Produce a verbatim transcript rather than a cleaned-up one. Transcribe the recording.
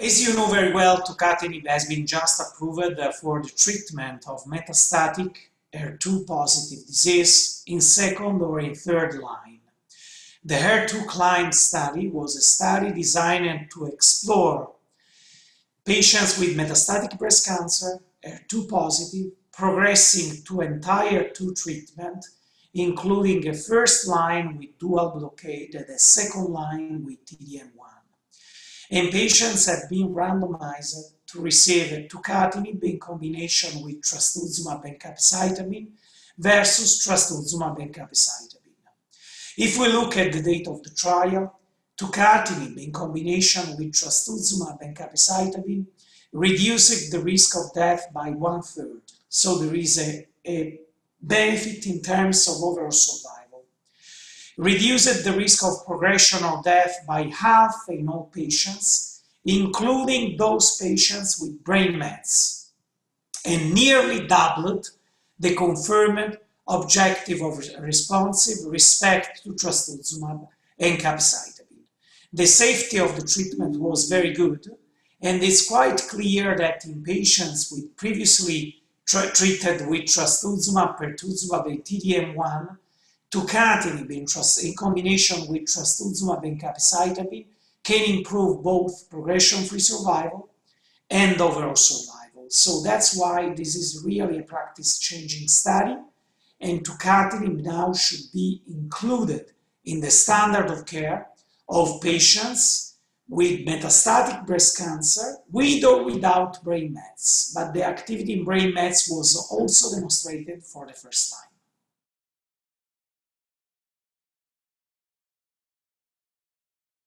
As you know very well, tucatinib has been just approved for the treatment of metastatic H E R two positive disease in second or in third line. The H E R two CLIMB study was a study designed to explore patients with metastatic breast cancer, H E R two positive, progressing to entire two treatment, including a first line with dual blockade and a second line with T D M one. And patients have been randomized to receive tucatinib in combination with trastuzumab and capecitabine versus trastuzumab and capecitabine. If we look at the data of the trial, tucatinib in combination with trastuzumab and capecitabine reduces the risk of death by one third. So there is a, a benefit in terms of overall survival. Reduces the risk of progression or death by half in all patients, including those patients with brain mets, and nearly doubled the confirmed objective of responsive respect to trastuzumab and capecitabine. The safety of the treatment was very good, and it's quite clear that in patients with previously treated with trastuzumab, pertuzumab, and T D M one, tucatinib in, in combination with trastuzumab and capecitabine can improve both progression-free survival and overall survival. So that's why this is really a practice-changing study, and tucatinib now should be included in the standard of care of patients with metastatic breast cancer, with or without brain mets. But the activity in brain mets was also demonstrated for the first time.